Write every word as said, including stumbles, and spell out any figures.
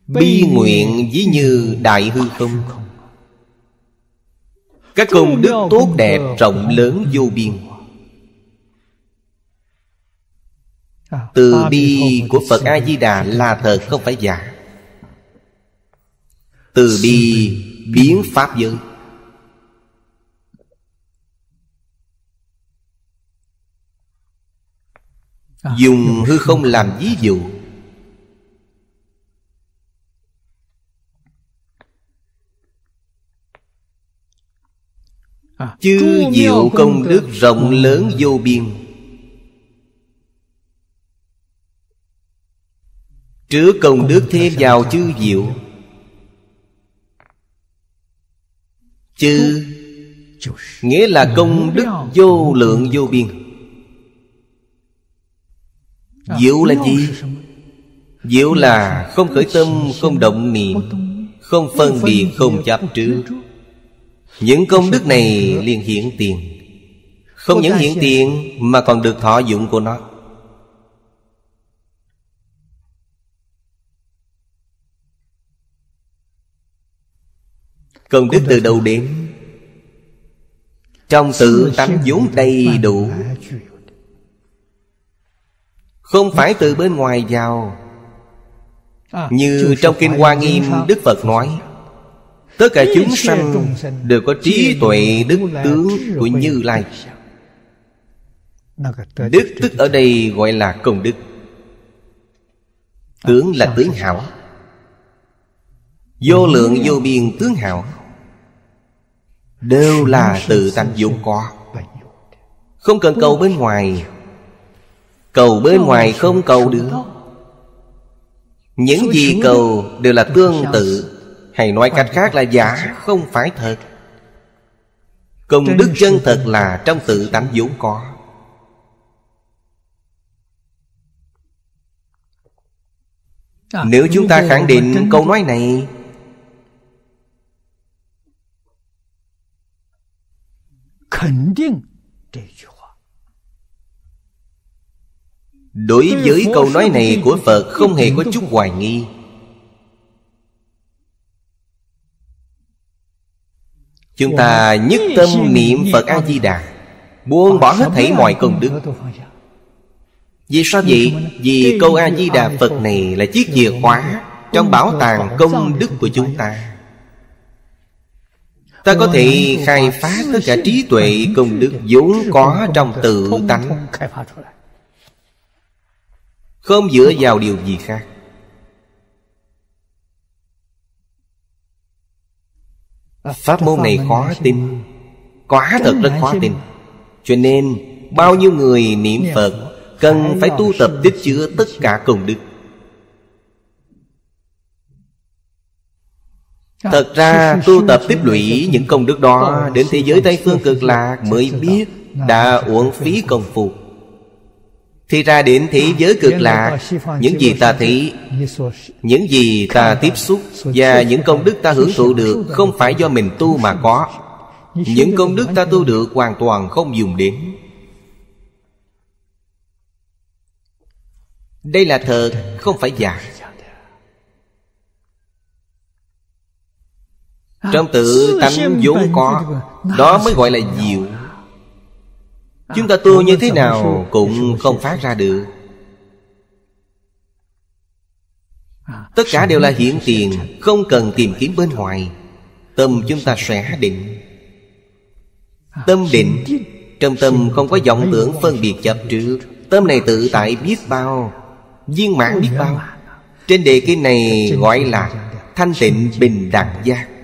bi nguyện ví như đại hư không. Các công đức tốt đẹp rộng lớn vô biên. Từ bi của Phật A-di-đà là thật, không phải giả. Từ bi biến pháp giới. Dùng hư không làm ví dụ. Chư diệu công đức rộng lớn vô biên. Trước công đức thêm vào chư diệu. Chư nghĩa là công đức vô lượng vô biên. Diệu là gì? Diệu là không khởi tâm, không động niệm, không phân biệt, không chấp trước. Những công đức này liền hiện tiền. Không những hiện tiền mà còn được thọ dụng của nó. Công đức từ đầu đến, trong tự tánh vốn đầy đủ, không phải từ bên ngoài vào. Như trong Kinh Hoa Nghiêm, Đức Phật nói, tất cả chúng sanh đều có trí tuệ đức tướng của Như Lai. Đức tức ở đây gọi là công đức. Tướng là tướng hảo. Vô lượng vô biên tướng hảo đều là tự tánh vốn có, không cần cầu bên ngoài. Cầu bên ngoài không cầu được. Những gì cầu đều là tương tự, hay nói cách khác là giả, không phải thật. Công đức chân thật là trong tự tánh vốn có. Nếu chúng ta khẳng định câu nói này, đối với câu nói này của Phật không hề có chút hoài nghi. Chúng ta nhất tâm niệm Phật A-di-đà, buông bỏ hết thảy mọi công đức. Vì sao vậy? Vì câu A-di-đà Phật này là chiếc chìa khóa trong bảo tàng công đức của chúng ta. Ta có thể khai phá tất cả trí tuệ công đức vốn có trong tự tánh, không dựa vào điều gì khác. Pháp môn này khó tin, quả thật rất khó tin. Cho nên bao nhiêu người niệm Phật cần phải tu tập tích chứa tất cả công đức. Thật ra tu tập tích lũy những công đức đó, đến thế giới Tây Phương Cực Lạc mới biết đã uổng phí công phu. Thì ra đến thế giới Cực Lạc, những gì ta thấy, những gì ta tiếp xúc và những công đức ta hưởng thụ được không phải do mình tu mà có. Những công đức ta tu được hoàn toàn không dùng đến. Đây là thật, không phải giả. Trong tự tánh vốn có, đó mới gọi là diệu. Chúng ta tu như thế nào cũng không phát ra được. Tất cả đều là hiện tiền, không cần tìm kiếm bên ngoài. Tâm chúng ta sẽ định. Tâm định, trong tâm không có vọng tưởng phân biệt chấp trước. Tâm này tự tại biết bao, viên mãn biết bao. Trên đề kinh này gọi là thanh tịnh bình đẳng giác.